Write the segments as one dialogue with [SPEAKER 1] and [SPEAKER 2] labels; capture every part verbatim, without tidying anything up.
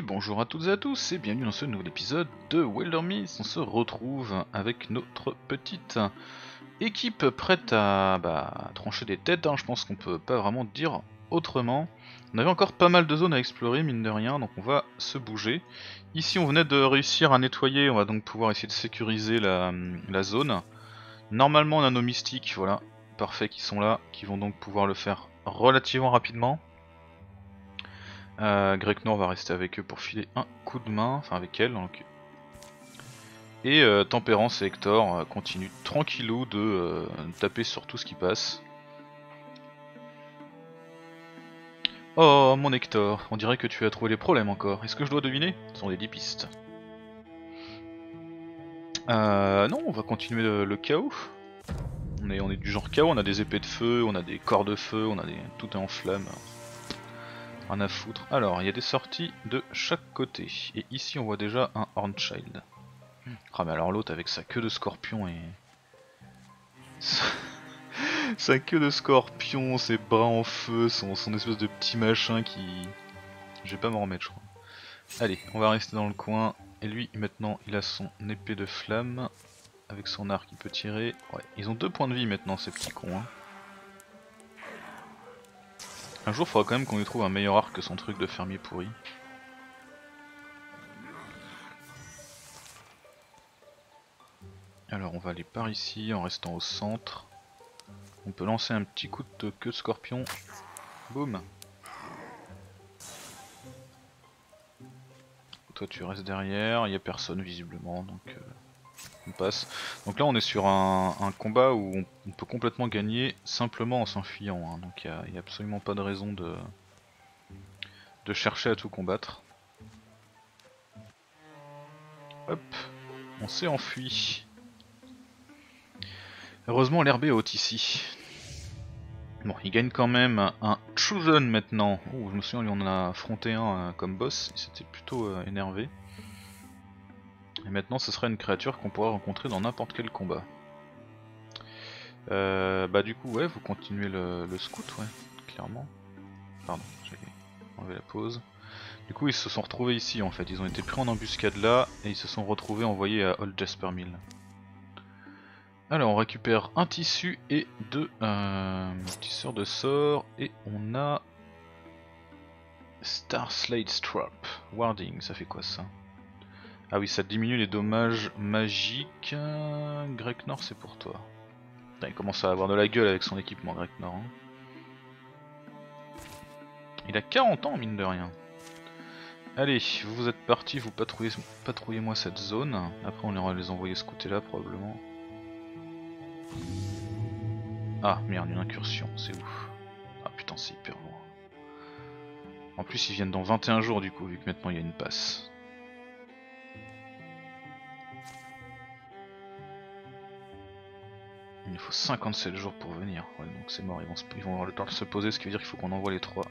[SPEAKER 1] bonjour à toutes et à tous et bienvenue dans ce nouvel épisode de Wildermyth. On se retrouve avec notre petite équipe prête à bah, trancher des têtes, hein. Je pense qu'on peut pas vraiment dire autrement. On avait encore pas mal de zones à explorer mine de rien, donc on va se bouger. Ici on venait de réussir à nettoyer, on va donc pouvoir essayer de sécuriser la, la zone. Normalement on a nos mystiques, voilà, parfait, qui sont là, qui vont donc pouvoir le faire relativement rapidement. Euh, Greknor va rester avec eux pour filer un coup de main, enfin avec elle donc. Et euh, Tempérance et Hector euh, continuent tranquillou de euh, taper sur tout ce qui passe. Oh mon Hector, on dirait que tu as trouvé les problèmes encore. Est-ce que je dois deviner? Ce sont des dix pistes. Euh, non, on va continuer le, le chaos. On est, on est du genre chaos, on a des épées de feu, on a des corps de feu, on a des, tout est en flammes. Rien à foutre. Alors, il y a des sorties de chaque côté. Et ici, on voit déjà un Hornchild. Ah, mais alors l'autre avec sa queue de scorpion et. Sa queue de scorpion, ses bras en feu, son, son espèce de petit machin qui. Je vais pas m'en remettre, je crois. Allez, on va rester dans le coin. Et lui, maintenant, il a son épée de flamme. Avec son arc, il peut tirer. Ouais, ils ont deux points de vie maintenant, ces petits cons. Hein. Un jour, il faudra quand même qu'on lui trouve un meilleur arc que son truc de fermier pourri. Alors, on va aller par ici en restant au centre. On peut lancer un petit coup de queue de scorpion. Boum. Toi, tu restes derrière. Il n'y a personne visiblement, donc euh, on passe. Donc là, on est sur un, un combat où on, on peut complètement gagner simplement en s'enfuyant. Hein. Donc il n'y a, y a absolument pas de raison de, de chercher à tout combattre. Hop, on s'est enfui. Heureusement, l'herbe est haute ici. Bon, il gagne quand même un Chosen maintenant. Oh, je me souviens, lui on en a affronté un euh, comme boss, il s'était plutôt euh, énervé. Et maintenant, ce sera une créature qu'on pourra rencontrer dans n'importe quel combat. Euh, bah du coup, ouais, vous continuez le, le scout, ouais, clairement. Pardon, j'ai enlevé la pause. Du coup, ils se sont retrouvés ici en fait. Ils ont été pris en embuscade là et ils se sont retrouvés envoyés à Old Jasper Mill. Alors, on récupère un tissu et deux euh, tisseurs de sorts et on a Star Slade Strap. Warding, ça fait quoi ça? Ah oui, ça diminue les dommages magiques. Greknor, c'est pour toi. Putain, il commence à avoir de la gueule avec son équipement, Greknor. Hein. Il a quarante ans, mine de rien. Allez, vous êtes partis, vous patrouillez, patrouillez-moi cette zone. Après, on ira les envoyer ce côté-là, probablement. Ah, merde, une incursion, c'est ouf. Ah putain, c'est hyper loin. En plus, ils viennent dans vingt et un jours, du coup, vu que maintenant il y a une passe. Il faut cinquante-sept jours pour venir, ouais, donc c'est mort, ils vont, se, ils vont avoir le temps de se poser, ce qui veut dire qu'il faut qu'on envoie les trois.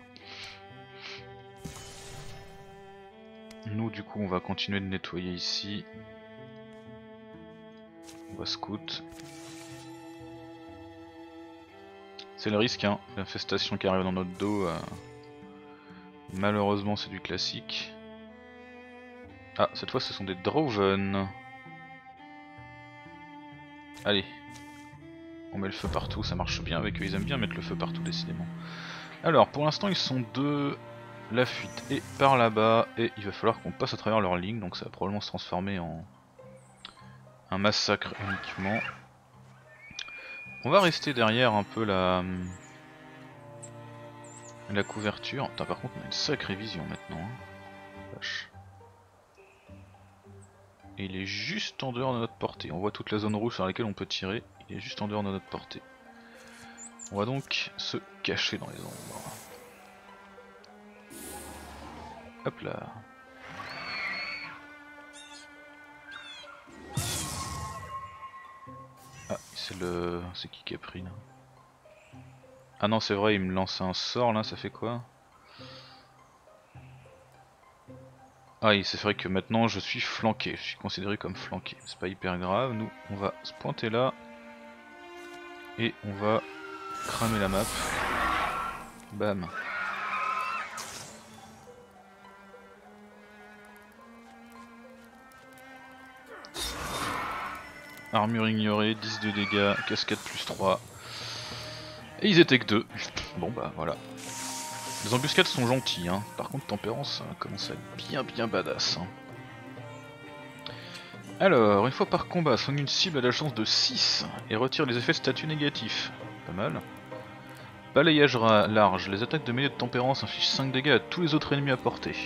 [SPEAKER 1] Nous du coup on va continuer de nettoyer ici. On va scout. C'est le risque hein, l'infestation qui arrive dans notre dos. Euh... Malheureusement c'est du classique. Ah cette fois ce sont des Droven. Allez. On met le feu partout, ça marche bien avec eux, ils aiment bien mettre le feu partout décidément. Alors pour l'instant ils sont deux, la fuite est par là-bas et il va falloir qu'on passe à travers leur ligne, donc ça va probablement se transformer en un massacre uniquement. On va rester derrière un peu la, la couverture. Putain, par contre on a une sacrée vision maintenant. Hein. Vache. Et il est juste en dehors de notre portée, on voit toute la zone rouge sur laquelle on peut tirer. Il est juste en dehors de notre portée. On va donc se cacher dans les ombres. Hop là. Ah, c'est le... c'est qui qui a pris là? Ah non, c'est vrai, il me lance un sort là, ça fait quoi? Ah oui, c'est vrai que maintenant je suis flanqué, je suis considéré comme flanqué. C'est pas hyper grave, nous on va se pointer là. Et on va cramer la map. Bam. armure ignorée, dix de dégâts, cascade plus trois. Et ils étaient que deux. Bon bah voilà. Les embuscades sont gentilles, hein. Par contre tempérance ça commence à être bien bien badass. Hein. Alors, une fois par combat, soigne une cible à la chance de six et retire les effets statut négatifs. Pas mal. Balayage large, les attaques de mêlée de tempérance infligent cinq dégâts à tous les autres ennemis à portée.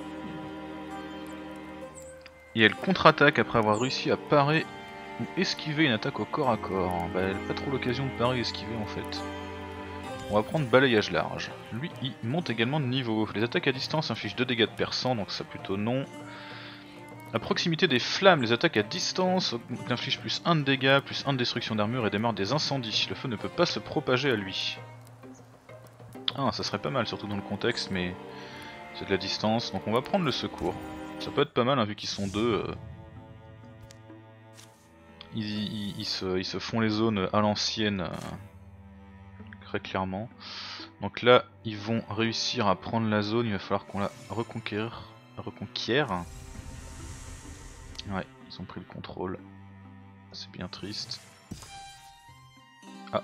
[SPEAKER 1] Et elle contre-attaque après avoir réussi à parer ou esquiver une attaque au corps à corps. Bah elle n'a pas trop l'occasion de parer et esquiver en fait. On va prendre balayage large. Lui il monte également de niveau. Les attaques à distance infligent deux dégâts de perçant, donc ça plutôt non. À proximité des flammes, les attaques à distance infligent plus un de dégâts, plus un de destruction d'armure et démarrent des incendies. Le feu ne peut pas se propager à lui. Ah, ça serait pas mal, surtout dans le contexte, mais c'est de la distance, donc on va prendre le secours. Ça peut être pas mal, hein, vu qu'ils sont deux. Euh... Ils, ils, ils, se, ils se font les zones à l'ancienne, euh... très clairement. Donc là, ils vont réussir à prendre la zone, il va falloir qu'on la reconquiert. reconquiert. Ouais, ils ont pris le contrôle. C'est bien triste. Ah.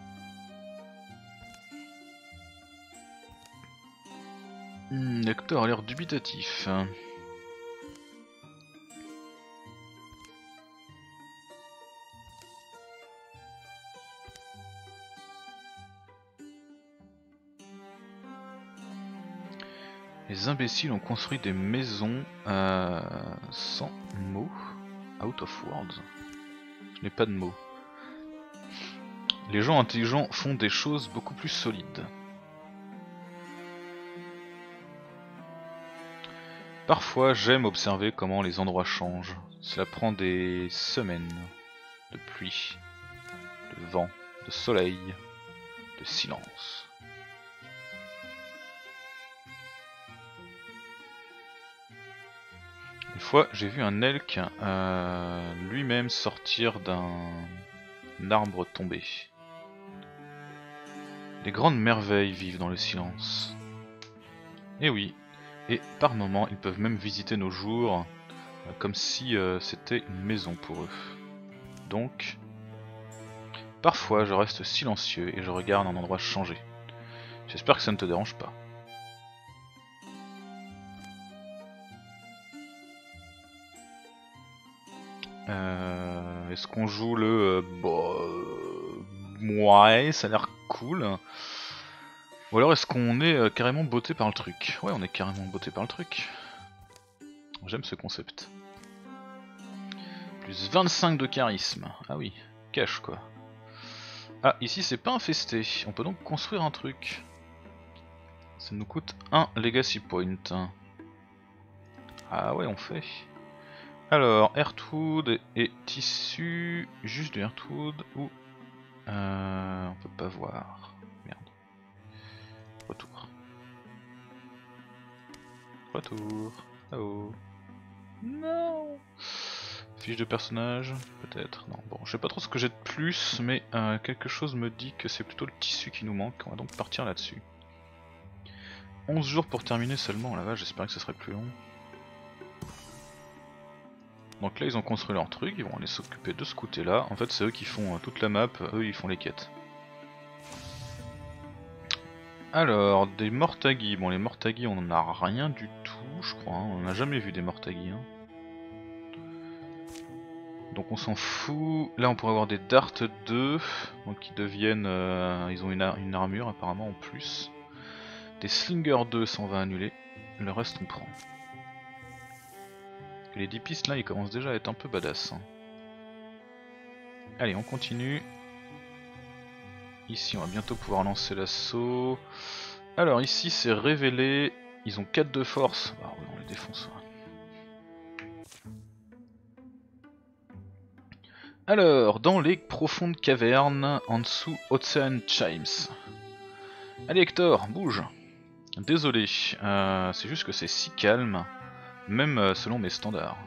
[SPEAKER 1] Hmm, Hector a l'air dubitatif. Les imbéciles ont construit des maisons euh, sans mots. Out of words. Je n'ai pas de mots. Les gens intelligents font des choses beaucoup plus solides. Parfois, j'aime observer comment les endroits changent. Cela prend des semaines de pluie, de vent, de soleil, de silence. Une fois, j'ai vu un elk euh, lui-même sortir d'un arbre tombé. Les grandes merveilles vivent dans le silence. Et oui, et par moments, ils peuvent même visiter nos jours, euh, comme si euh, c'était une maison pour eux. Donc, parfois, je reste silencieux et je regarde un endroit changer. J'espère que ça ne te dérange pas. Euh, Est-ce qu'on joue le... Euh, bah, euh, ouais, ça a l'air cool. Ou alors est-ce qu'on est euh, carrément botté par le truc? Ouais, on est carrément botté par le truc. J'aime ce concept. Plus vingt-cinq de charisme. Ah oui, cash quoi. Ah, ici c'est pas infesté. On peut donc construire un truc. Ça nous coûte un legacy point. Ah ouais, on fait. Alors, Heartwood et, et tissu, juste du Heartwood ou... Euh, on peut pas voir. Merde. Retour. Retour. Oh. Non. Fiche de personnage, peut-être. Non, bon, je sais pas trop ce que j'ai de plus, mais euh, quelque chose me dit que c'est plutôt le tissu qui nous manque. On va donc partir là-dessus. onze jours pour terminer seulement, la vache, j'espérais que ce serait plus long. Donc là ils ont construit leur truc, ils vont aller s'occuper de ce côté-là. En fait c'est eux qui font euh, toute la map, eux ils font les quêtes. Alors, des Mortagi. Bon les Mortagi on en a rien du tout je crois, hein. On n'a jamais vu des Mortagi. Hein. Donc on s'en fout. Là on pourrait avoir des Dart deux, donc qui deviennent... Euh, ils ont une, ar une armure apparemment en plus. Des Slinger deux, ça on va annuler. Le reste on prend. Et les dix pistes là ils commencent déjà à être un peu badass. Hein. Allez on continue. Ici on va bientôt pouvoir lancer l'assaut. Alors ici c'est révélé. Ils ont quatre de force. Bah ouais, on les défonce. Alors, dans les profondes cavernes, en dessous Ocean Chimes. Allez Hector, bouge. Désolé, euh, c'est juste que c'est si calme, même selon mes standards.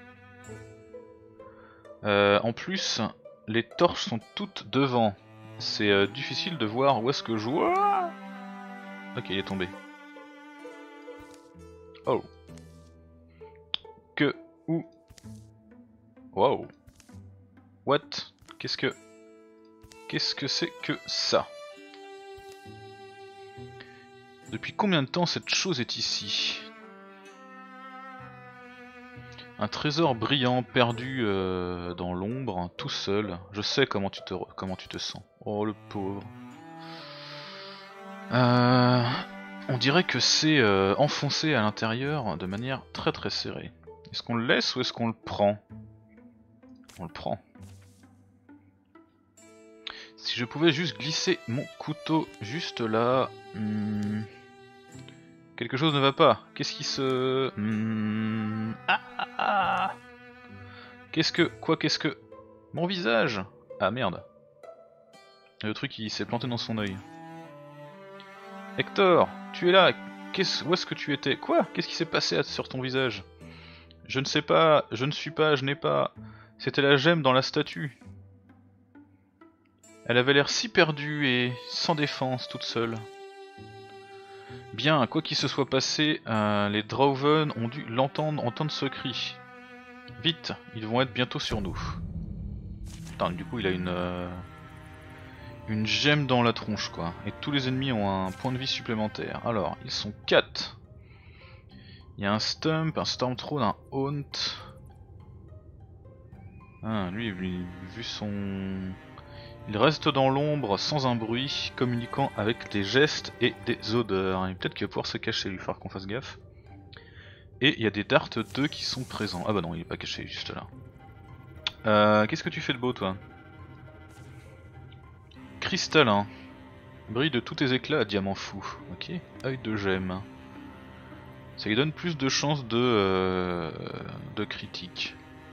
[SPEAKER 1] Euh, en plus, les torches sont toutes devant. C'est euh, difficile de voir où est-ce que je vois. Ok, il est tombé. Oh. Que... Où? Wow. What? Qu'est-ce que... Qu'est-ce que c'est que ça? Depuis combien de temps cette chose est ici? Un trésor brillant perdu euh, dans l'ombre, tout seul. Je sais comment tu te comment tu te sens. Oh le pauvre. Euh, on dirait que c'est euh, enfoncé à l'intérieur de manière très très serrée. Est-ce qu'on le laisse ou est-ce qu'on le prend? On le prend. Si je pouvais juste glisser mon couteau juste là... Hmm, quelque chose ne va pas. Qu'est-ce qui se... Hmm, ah, ah, ah. Qu'est-ce que... Quoi qu'est-ce que... Mon visage. Ah merde. Le truc il s'est planté dans son œil. Hector, tu es là. Qu'est-ce... Où est-ce que tu étais? Quoi? Qu'est-ce qui s'est passé sur ton visage? Je ne sais pas, je ne suis pas, je n'ai pas... C'était la gemme dans la statue. Elle avait l'air si perdue et sans défense, toute seule. Bien, quoi qu'il se soit passé, euh, les Drauven ont dû l'entendre, entendre ce cri. Vite, ils vont être bientôt sur nous. Putain, du coup il a une... Euh, une gemme dans la tronche quoi. Et tous les ennemis ont un point de vie supplémentaire. Alors, ils sont quatre. Il y a un Stump, un Stormthrone, un Haunt. Ah, lui, lui, vu son... Il reste dans l'ombre sans un bruit, communiquant avec des gestes et des odeurs. Et peut-être qu'il va pouvoir se cacher, lui, il va falloir qu'on fasse gaffe. Et il y a des Dart deux qui sont présents. Ah bah non, il est pas caché, juste là. Euh, Qu'est-ce que tu fais de beau, toi? Cristallin. Brille de tous tes éclats à diamant fou. Ok. Œil de gemme. Ça lui donne plus de chances de, euh, de critique.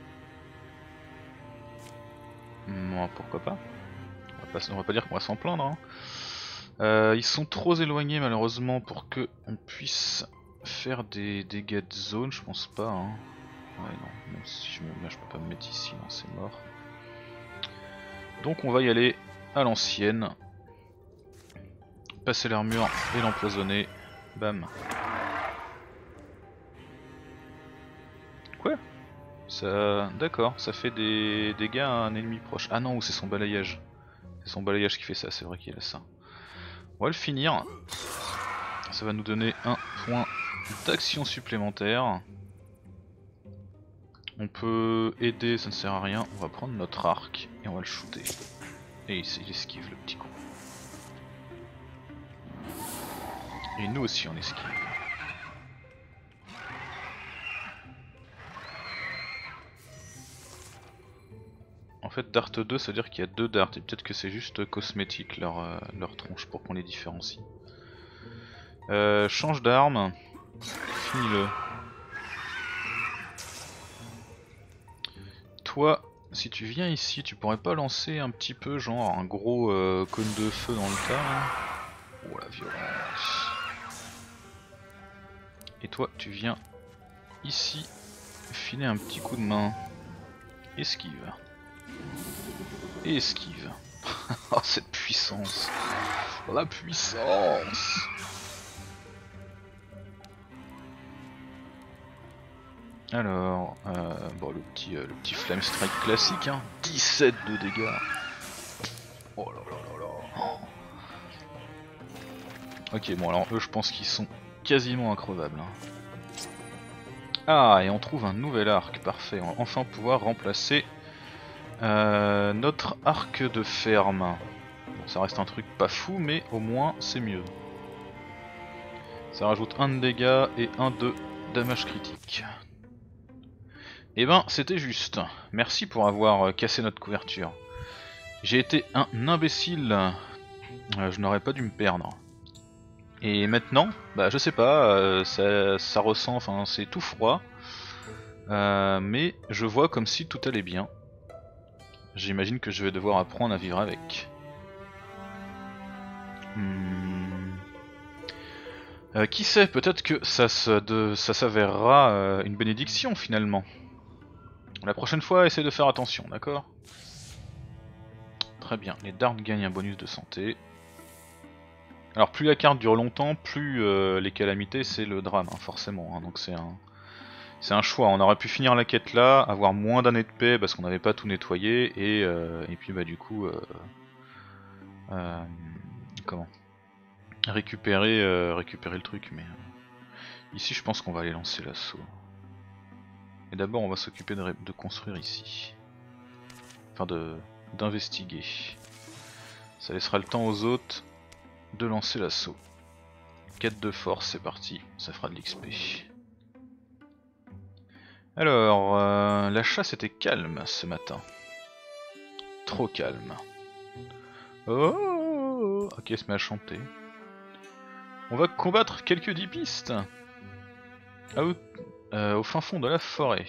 [SPEAKER 1] Bon, pourquoi pas. On va pas, on va pas dire qu'on va s'en plaindre. Hein. Euh, ils sont trop éloignés malheureusement pour que on puisse faire des dégâts de zone, je pense pas. Hein. Ouais non, même si je me mets, je peux pas me mettre ici, non c'est mort. Donc on va y aller à l'ancienne. Passer l'armure et l'empoisonner. Bam. Quoi? Ça... D'accord, ça fait des dégâts à un ennemi proche. Ah non, c'est son balayage. C'est son balayage qui fait ça, c'est vrai qu'il a ça. On va le finir. Ça va nous donner un point d'action supplémentaire. On peut aider, ça ne sert à rien. On va prendre notre arc et on va le shooter. Et il esquive le petit con. Et nous aussi on esquive. En fait Dart deux ça veut dire qu'il y a deux darts et peut-être que c'est juste cosmétique leur, euh, leur tronche pour qu'on les différencie. Euh, change d'arme, finis-le. Toi, si tu viens ici, tu pourrais pas lancer un petit peu genre un gros euh, cône de feu dans le tas là. Oh la violence. Et toi tu viens ici filer un petit coup de main. Esquive. Et esquive. Oh cette puissance. La puissance. Alors, euh, bon le petit, euh, le petit Flame Strike classique, hein. dix-sept de dégâts. Oh là là là là. Oh. Ok bon alors eux je pense qu'ils sont quasiment increvables. Hein. Ah et on trouve un nouvel arc, parfait. On va enfin pouvoir remplacer euh, notre arc de ferme. Bon, ça reste un truc pas fou mais au moins c'est mieux. Ça rajoute un de dégâts et un de damage critique. Et ben c'était juste. Merci pour avoir cassé notre couverture. J'ai été un imbécile. Euh, je n'aurais pas dû me perdre. Et maintenant, bah je sais pas, euh, ça, ça ressent, enfin c'est tout froid. Euh, mais je vois comme si tout allait bien. J'imagine que je vais devoir apprendre à vivre avec. Hmm. Euh, qui sait, peut-être que ça, ça, ça s'avérera euh, une bénédiction finalement. La prochaine fois, essaie de faire attention, d'accord? Très bien, les dards gagnent un bonus de santé. Alors plus la carte dure longtemps, plus euh, les calamités c'est le drame, hein, forcément. Hein, donc c'est un, C'est un choix, on aurait pu finir la quête là, avoir moins d'années de paix parce qu'on n'avait pas tout nettoyé, et, euh, et puis bah du coup... Euh, euh, comment récupérer, euh, récupérer le truc, mais... Euh, ici je pense qu'on va aller lancer l'assaut. Et d'abord on va s'occuper de, de construire ici. Enfin de d'investiguer. Ça laissera le temps aux autres de lancer l'assaut. Quête de force, c'est parti, ça fera de l'X P. Alors, euh, la chasse était calme ce matin. Trop calme. Oh, ok, elle se met à chanter. On va combattre quelques dipistes. Ah, au, euh, au fin fond de la forêt.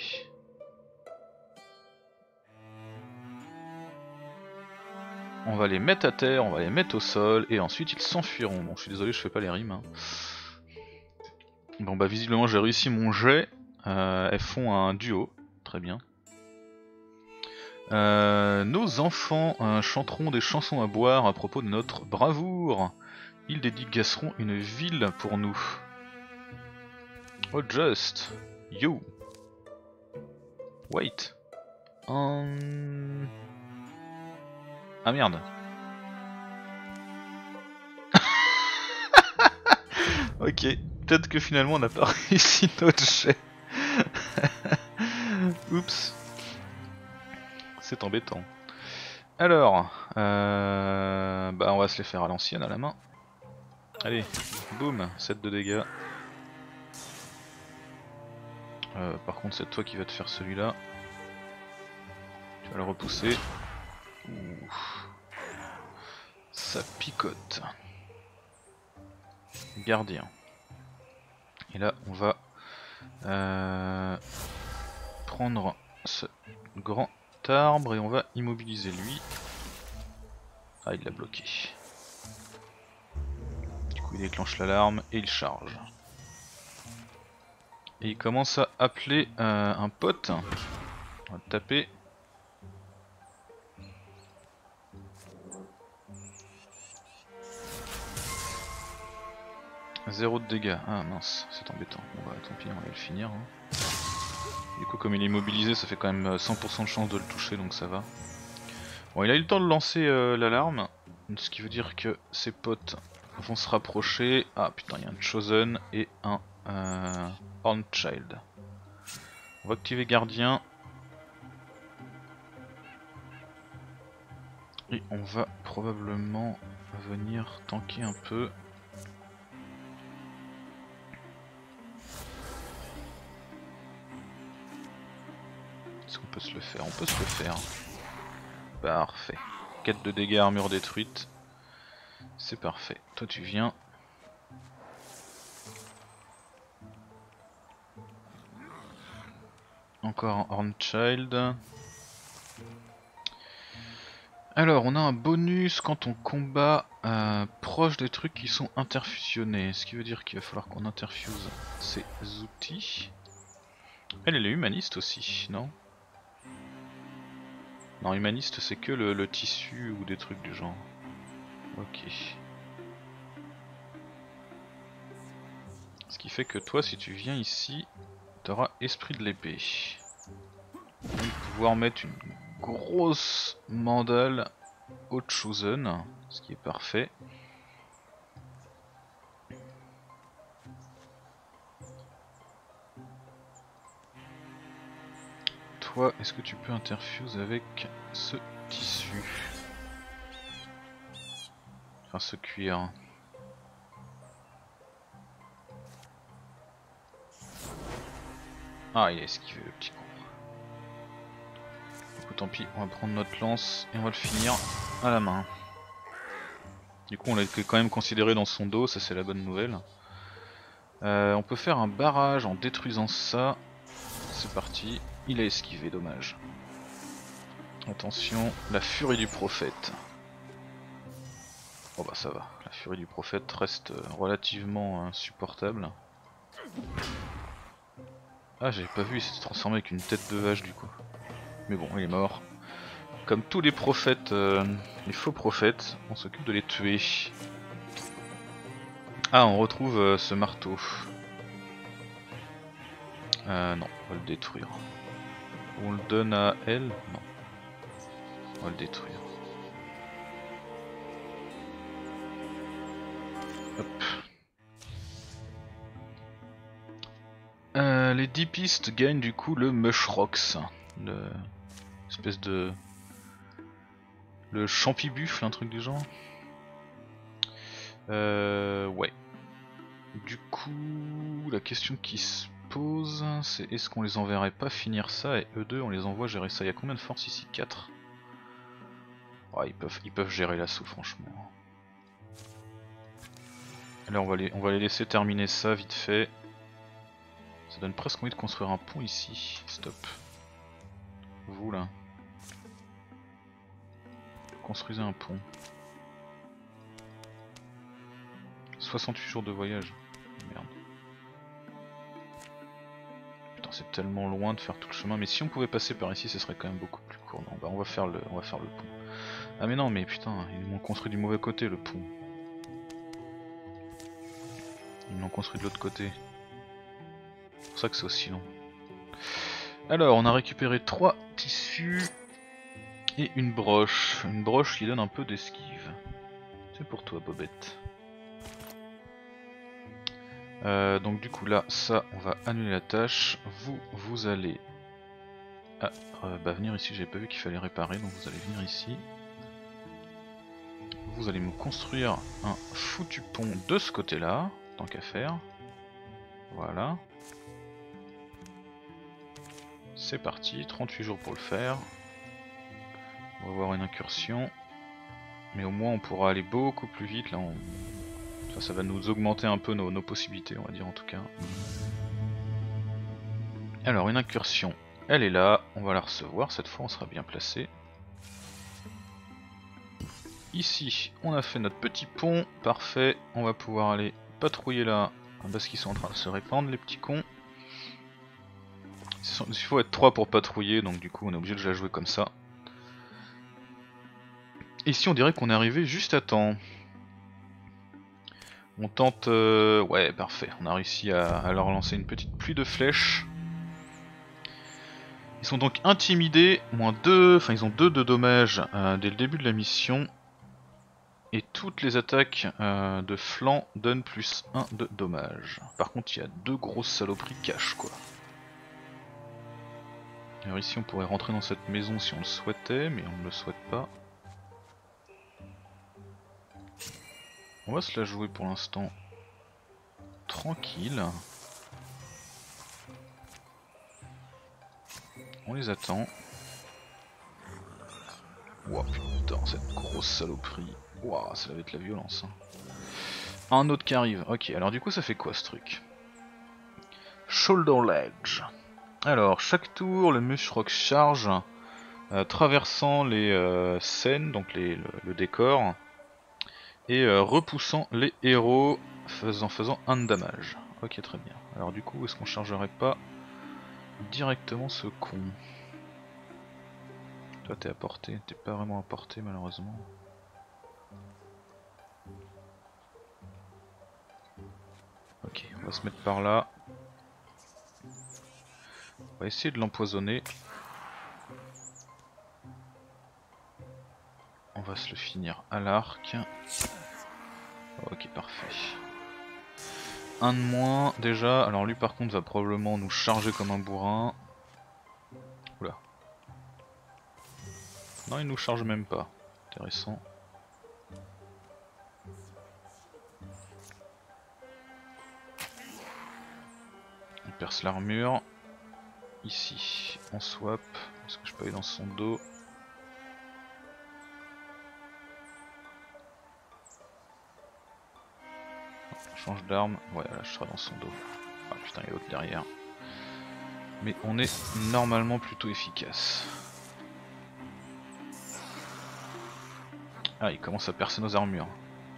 [SPEAKER 1] On va les mettre à terre, on va les mettre au sol, et ensuite ils s'enfuiront. Bon, je suis désolé, je fais pas les rimes. Hein. Bon, bah visiblement j'ai réussi mon jet. Euh, elles font un duo, très bien. Euh, nos enfants euh, chanteront des chansons à boire à propos de notre bravoure. Ils dédicaceront une ville pour nous. Oh just, yo. Wait. Um... Ah merde. Ok, peut-être que finalement on n'a pas réussi notre jet. Oups. C'est embêtant. Alors, euh... bah on va se les faire à l'ancienne à la main. Allez, boum, sept de dégâts. Euh, par contre c'est toi qui vas te faire celui-là. Tu vas le repousser. Ouh. Ça picote. Gardien. Et là on va euh, prendre ce grand arbre et on va immobiliser lui. Ah, il l'a bloqué. Du coup il déclenche l'alarme et il charge. Et il commence à appeler euh, un pote. On va taper. Zéro de dégâts. Ah mince, c'est embêtant. Bon bah tant pis, on va le finir. Hein. Du coup comme il est immobilisé, ça fait quand même cent pour cent de chance de le toucher, donc ça va. Bon, il a eu le temps de lancer euh, l'alarme, ce qui veut dire que ses potes vont se rapprocher. Ah putain, il y a un Chosen et un euh, Hornchild. On va activer Gardien. Et on va probablement venir tanker un peu. Est-ce qu'on peut se le faire? On peut se le faire. Parfait. quatre de dégâts, armure détruite. C'est parfait. Toi tu viens. Encore un Hornchild. Alors on a un bonus quand on combat euh, proche des trucs qui sont interfusionnés. Ce qui veut dire qu'il va falloir qu'on interfuse ces outils. Elle, elle est humaniste aussi, non? Non, humaniste c'est que le, le tissu ou des trucs du genre. Ok. Ce qui fait que toi, si tu viens ici, t'auras esprit de l'épée. On va pouvoir mettre une grosse mandale au Chosen, ce qui est parfait. Toi, est-ce que tu peux interfuse avec ce tissu? Enfin, ce cuir. Ah, il a esquivé le petit con. Du coup, tant pis, on va prendre notre lance et on va le finir à la main. Du coup, on l'a quand même considéré dans son dos, ça c'est la bonne nouvelle. Euh, on peut faire un barrage en détruisant ça. C'est parti. Il a esquivé, dommage. Attention, la furie du prophète. Oh bah ça va, la furie du prophète reste relativement insupportable. Ah, j'avais pas vu, il s'était transformé avec une tête de vache du coup. Mais bon, il est mort. Comme tous les prophètes, euh, les faux prophètes, on s'occupe de les tuer. Ah, on retrouve euh, ce marteau. Euh, non, on va le détruire. On le donne à elle? Non. On va le détruire. Hop. Euh, les dipistes gagnent du coup le Mushrox. Le... espèce de... le champibuffle, un truc du genre. Euh... Ouais. Du coup, la question qui se pose, c'est est-ce qu'on les enverrait pas finir ça et eux deux on les envoie gérer ça. Il y a combien de force ici? Quatre. Ouais, ils peuvent, ils peuvent gérer l'assaut franchement. Là on va, les, on va les laisser terminer ça vite fait. Ça donne presque envie de construire un pont ici. Stop. Vous là. Construisez un pont. soixante-huit jours de voyage. Merde. Putain, c'est tellement loin de faire tout le chemin. Mais si on pouvait passer par ici, ce serait quand même beaucoup plus court. Non, bah on va faire le, on va faire le pont. Ah mais non, mais putain, ils m'ont construit du mauvais côté le pont. Ils l'ont construit de l'autre côté. C'est pour ça que c'est aussi long. Alors, on a récupéré trois tissus et une broche. Une broche qui donne un peu d'esquive. C'est pour toi, Bobette. Euh, donc du coup là, ça, on va annuler la tâche. Vous, vous allez ah, euh, bah, venir ici. J'avais pas vu qu'il fallait réparer, donc vous allez venir ici. Vous allez me construire un foutu pont de ce côté-là, tant qu'à faire. Voilà. C'est parti, trente-huit jours pour le faire. On va avoir une incursion. Mais au moins on pourra aller beaucoup plus vite. Là, on... enfin, ça va nous augmenter un peu nos, nos possibilités, on va dire en tout cas. Alors une incursion, elle est là. On va la recevoir. Cette fois on sera bien placé. Ici, on a fait notre petit pont. Parfait. On va pouvoir aller patrouiller là. Parce qu'ils sont en train de se répandre, les petits cons. Il faut être trois pour patrouiller, donc du coup on est obligé de la jouer comme ça. Ici on dirait qu'on est arrivé juste à temps. On tente... Euh... Ouais, parfait. On a réussi à, à leur lancer une petite pluie de flèches. Ils sont donc intimidés. Moins deux... Enfin ils ont deux de dommages euh, dès le début de la mission. Et toutes les attaques euh, de flanc donnent plus un de dommages. Par contre il y a deux grosses saloperies cash quoi. Alors ici on pourrait rentrer dans cette maison si on le souhaitait, mais on ne le souhaite pas. On va se la jouer pour l'instant tranquille. On les attend. Ouah putain, cette grosse saloperie. Ouah, ça va être la violence. Hein. Un autre qui arrive. Ok, alors du coup ça fait quoi ce truc? Shoulder Ledge. Alors, chaque tour, le Mushrox charge, euh, traversant les euh, scènes, donc les, le, le décor, et euh, repoussant les héros, faisant, faisant un de damage. Ok, très bien. Alors du coup, est-ce qu'on chargerait pas directement ce con? Toi t'es à portée, t'es pas vraiment à portée malheureusement. Ok, on va se mettre par là. On va essayer de l'empoisonner. On va se le finir à l'arc. Ok, parfait. Un de moins déjà. Alors lui par contre va probablement nous charger comme un bourrin. Oula. Non, il nous charge même pas. Intéressant. On perce l'armure. Ici, on swap. Est-ce que je peux aller dans son dos? On change d'arme. Ouais, là je serai dans son dos. Ah putain, il y a l'autre derrière. Mais on est normalement plutôt efficace. Ah, il commence à percer nos armures.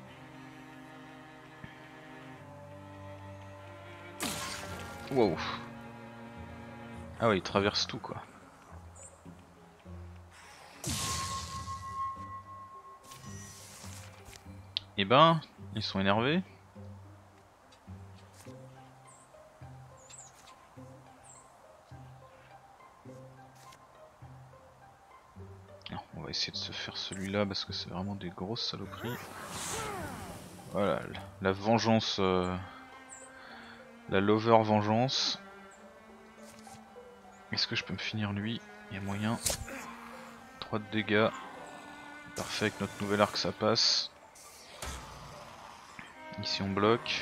[SPEAKER 1] Wow. Ah ouais, il traverse tout quoi. Et ben, ils sont énervés. va essayer de se faire celui-là parce que c'est vraiment des grosses saloperies. Voilà, la vengeance, euh, la lover vengeance. Est-ce que je peux me finir lui? Il y a moyen. trois de dégâts. Parfait, avec notre nouvel arc ça passe. Ici on bloque.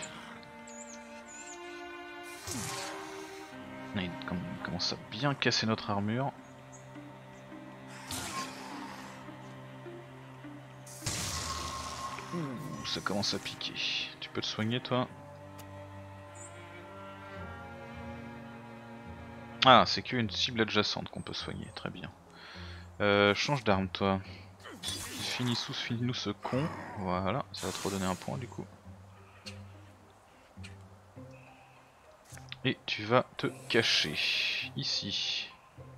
[SPEAKER 1] Il commence à bien casser notre armure. Ouh, ça commence à piquer. Tu peux te soigner toi? Ah, c'est qu'une cible adjacente qu'on peut soigner, très bien. Euh, change d'arme toi. Finis-nous finis ce con. Voilà, ça va te redonner un point du coup. Et tu vas te cacher ici.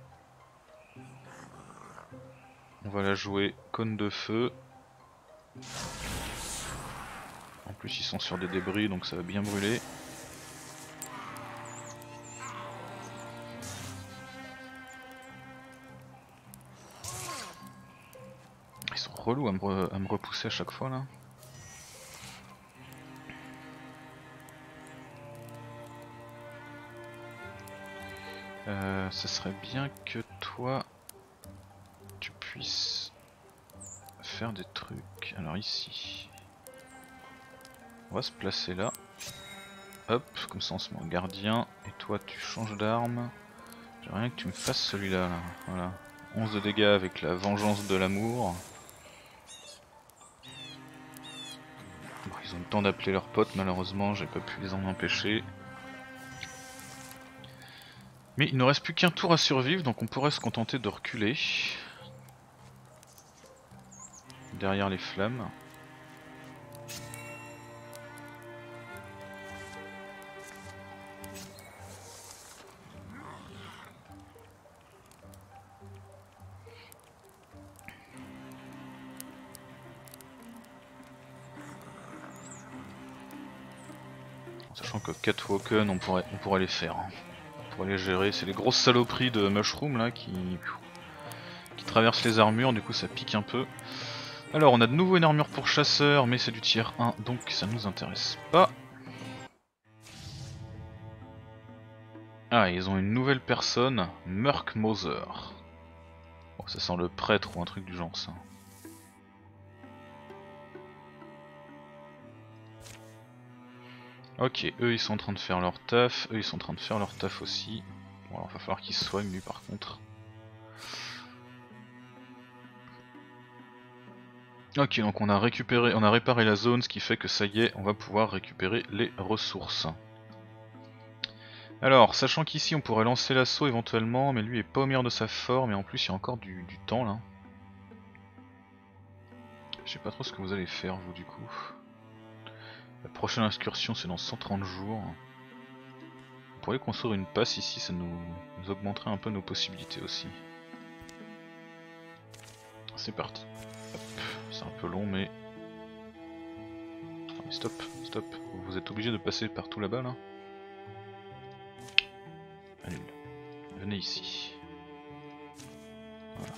[SPEAKER 1] On va la jouer cône de feu. En plus ils sont sur des débris donc ça va bien brûler. Ils sont relous à me, re à me repousser à chaque fois là. Euh, ça serait bien que toi tu puisses faire des trucs. Alors ici, on va se placer là. Hop, comme ça on se met en gardien. Et toi tu changes d'arme. J'aimerais bien que tu me fasses celui-là. Là. Voilà. onze de dégâts avec la vengeance de l'amour. Bon, ils ont le temps d'appeler leurs potes, malheureusement, j'ai pas pu les en empêcher. Mais il ne reste plus qu'un tour à survivre, donc on pourrait se contenter de reculer. Derrière les flammes. Sachant que Catwalken on pourrait, on pourrait les faire. Hein. On pourrait les gérer, c'est les grosses saloperies de Mushroom là qui, qui traversent les armures, du coup ça pique un peu. Alors on a de nouveau une armure pour chasseur, mais c'est du tier un, donc ça nous intéresse pas. Ah, ils ont une nouvelle personne, Murk Mother. Bon, ça sent le prêtre ou un truc du genre ça. Ok, eux ils sont en train de faire leur taf, eux ils sont en train de faire leur taf aussi. Bon alors va falloir qu'ils se soignent lui par contre. Ok, donc on a récupéré, on a réparé la zone, ce qui fait que ça y est, on va pouvoir récupérer les ressources. Alors, sachant qu'ici on pourrait lancer l'assaut éventuellement, mais lui est pas au meilleur de sa forme et en plus il y a encore du, du temps là. Je sais pas trop ce que vous allez faire vous du coup. La prochaine excursion c'est dans cent trente jours. On pourrait construire une passe ici, ça nous, nous augmenterait un peu nos possibilités aussi. C'est parti. C'est un peu long mais... Non, mais stop, stop. Vous êtes obligé de passer par tout là-bas là. Annule. Venez ici. Voilà.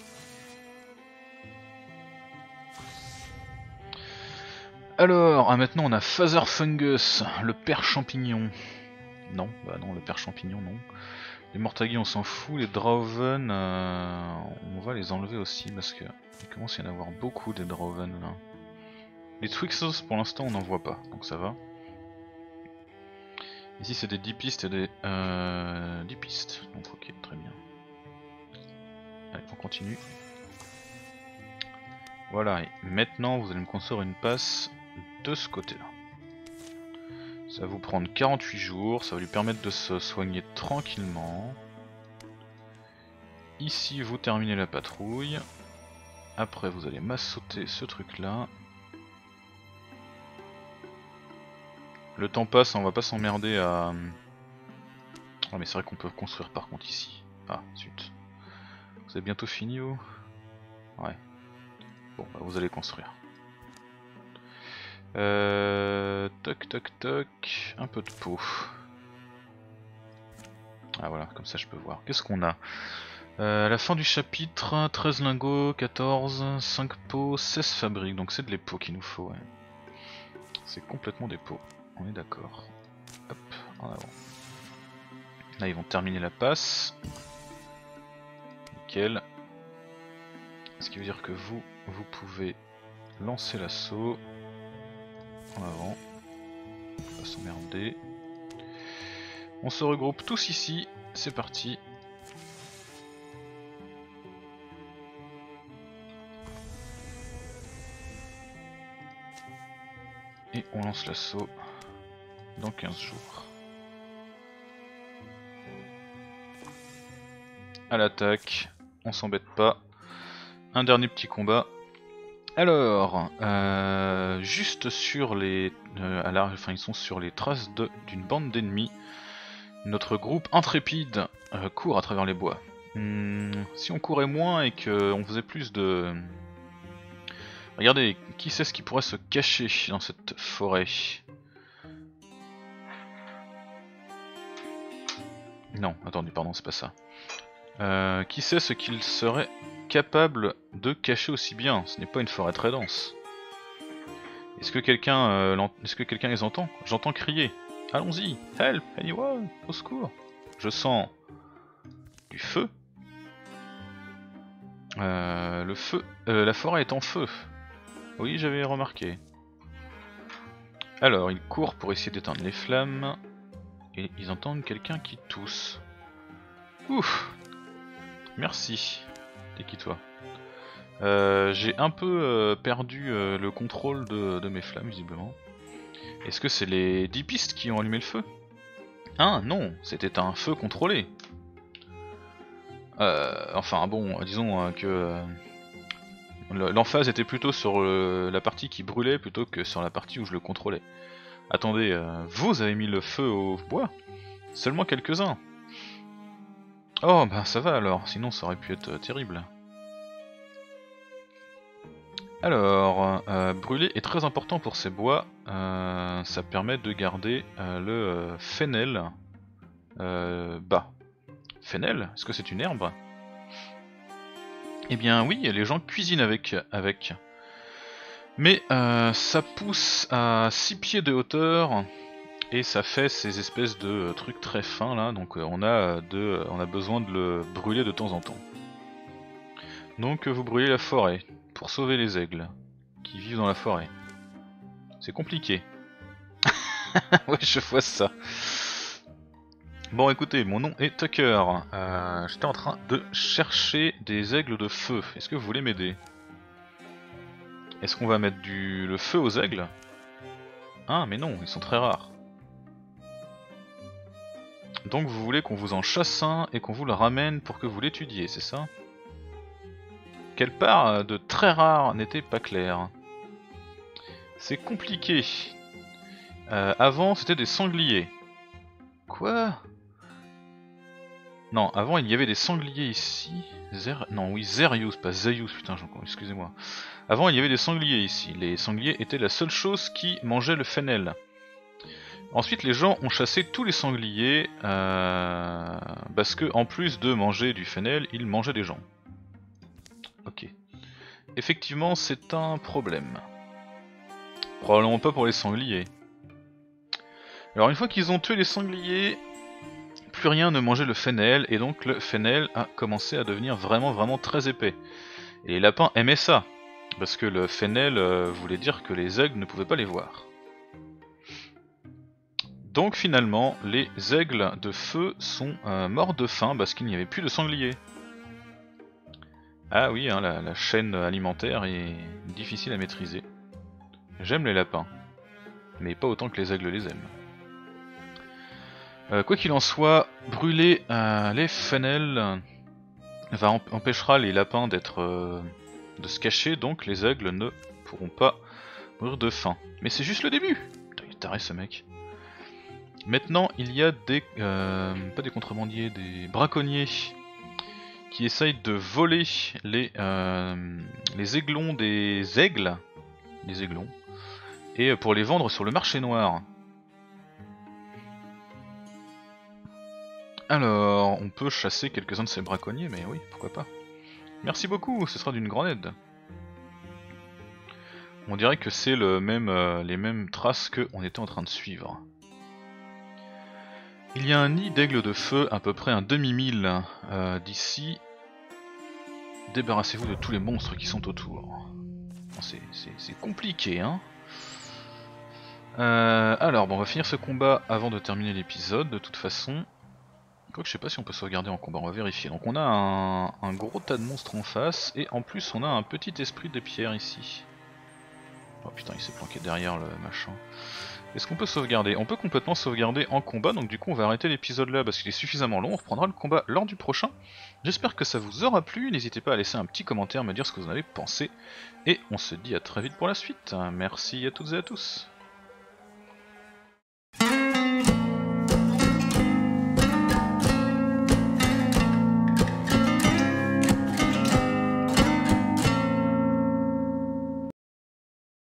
[SPEAKER 1] Alors, ah, maintenant on a Father Fungus, le père champignon. Non, bah non, le père champignon non. Les Mortagi on s'en fout, les Drauven euh, on va les enlever aussi parce que il commence à y en avoir beaucoup des Drauven là. Les Twixos pour l'instant on n'en voit pas, donc ça va. Ici c'est des Deepistes et des euh, Deepistes, donc ok, très bien. Allez, on continue. Voilà, et maintenant vous allez me construire une passe de ce côté là. Ça va vous prendre quarante-huit jours, ça va lui permettre de se soigner tranquillement. Ici vous terminez la patrouille. Après vous allez massauter ce truc là. Le temps passe, on va pas s'emmerder à... Ah mais c'est vrai qu'on peut construire par contre ici. Ah zut. Vous avez bientôt fini vous? Ouais. Bon bah vous allez construire. Euh... Toc toc toc. Un peu de peau. Ah voilà, comme ça je peux voir. Qu'est-ce qu'on a? Euh, à la fin du chapitre, treize lingots, quatorze, cinq pots, seize fabriques. Donc c'est de les pots qu'il nous faut. Ouais. C'est complètement des pots. On est d'accord. Hop, en avant. Là ils vont terminer la passe. Nickel. Ce qui veut dire que vous, vous pouvez lancer l'assaut. En avant. On va s'emmerder. On se regroupe tous ici. C'est parti. Et on lance l'assaut dans quinze jours. À l'attaque, on s'embête pas. Un dernier petit combat. Alors, euh, juste sur les, euh, à la, enfin ils sont sur les traces d'une bande d'ennemis. Notre groupe intrépide euh, court à travers les bois. Hmm, si on courait moins et qu'on faisait plus de... Regardez, qui sait ce qui pourrait se cacher dans cette forêt? Non, attendez, pardon, c'est pas ça. Euh, qui sait ce qu'il serait capable de cacher aussi bien? Ce n'est pas une forêt très dense. Est-ce que quelqu'un euh, est-ce que quelqu'un les entend? J'entends crier. Allons-y, help, anyone, au secours. Je sens du feu. Euh, le feu, euh, la forêt est en feu. Oui, j'avais remarqué. Alors, ils courent pour essayer d'éteindre les flammes. Et ils entendent quelqu'un qui tousse. Ouf. Merci. T'es qui toi? euh, J'ai un peu euh, perdu euh, le contrôle de, de mes flammes, visiblement. Est-ce que c'est les dix pistes qui ont allumé le feu? Ah non, c'était un feu contrôlé. Euh, enfin bon, disons euh, que euh, l'emphase était plutôt sur euh, la partie qui brûlait plutôt que sur la partie où je le contrôlais. Attendez, euh, vous avez mis le feu au bois? Seulement quelques-uns. Oh bah ça va alors, sinon ça aurait pu être euh, terrible. Alors, euh, brûler est très important pour ces bois, euh, ça permet de garder euh, le euh, fennel euh, bas. Fennel, est-ce que c'est une herbe? Eh bien oui, les gens cuisinent avec. avec. Mais euh, ça pousse à six pieds de hauteur et ça fait ces espèces de trucs très fins là, donc euh, on, a de, on a besoin de le brûler de temps en temps. Donc vous brûlez la forêt pour sauver les aigles qui vivent dans la forêt. C'est compliqué. Ouais, je vois ça. Bon écoutez, mon nom est Tucker. Euh, J'étais en train de chercher des aigles de feu. Est-ce que vous voulez m'aider? Est-ce qu'on va mettre du le feu aux aigles? Ah mais non, ils sont très rares. Donc vous voulez qu'on vous en chasse un et qu'on vous le ramène pour que vous l'étudiez, c'est ça? Quelle part de très rare n'était pas claire? C'est compliqué. Euh, avant c'était des sangliers. Quoi? Non, avant il y avait des sangliers ici. Zer... Non, oui, Zerius, pas Zeius, putain, excusez-moi. Avant il y avait des sangliers ici. Les sangliers étaient la seule chose qui mangeait le fennel. Ensuite les gens ont chassé tous les sangliers euh, parce que en plus de manger du fennel, ils mangeaient des gens. Ok. Effectivement c'est un problème. Probablement pas pour les sangliers. Alors une fois qu'ils ont tué les sangliers, plus rien ne mangeait le fennel et donc le fennel a commencé à devenir vraiment vraiment très épais. Et les lapins aimaient ça, parce que le fennel euh, voulait dire que les aigles ne pouvaient pas les voir. Donc finalement, les aigles de feu sont euh, morts de faim parce qu'il n'y avait plus de sangliers. Ah oui, hein, la, la chaîne alimentaire est difficile à maîtriser. J'aime les lapins, mais pas autant que les aigles les aiment. Euh, quoi qu'il en soit, brûler euh, les fennels va emp empêchera les lapins d'être euh, de se cacher, donc les aigles ne pourront pas mourir de faim. Mais c'est juste le début. Putain, il est taré ce mec. Maintenant, il y a des... Euh, pas des contrebandiers, des braconniers qui essayent de voler les, euh, les aiglons des aigles, des aiglons, et pour les vendre sur le marché noir. Alors, on peut chasser quelques-uns de ces braconniers, mais oui, pourquoi pas. Merci beaucoup, ce sera d'une grande aide. On dirait que c'est le même, euh, les mêmes traces qu'on était en train de suivre. Il y a un nid d'aigle de feu à peu près un demi-mille euh, d'ici. Débarrassez-vous de tous les monstres qui sont autour. C'est compliqué, hein. Euh, alors, bon, on va finir ce combat avant de terminer l'épisode, de toute façon. Quoique je sais pas si on peut sauvegarder en combat, on va vérifier. Donc on a un, un gros tas de monstres en face, et en plus on a un petit esprit de pierre ici. Oh putain, il s'est planqué derrière le machin. Est-ce qu'on peut sauvegarder? On peut complètement sauvegarder en combat, donc du coup on va arrêter l'épisode là parce qu'il est suffisamment long, on reprendra le combat lors du prochain. J'espère que ça vous aura plu, n'hésitez pas à laisser un petit commentaire, me dire ce que vous en avez pensé, et on se dit à très vite pour la suite. Merci à toutes et à tous.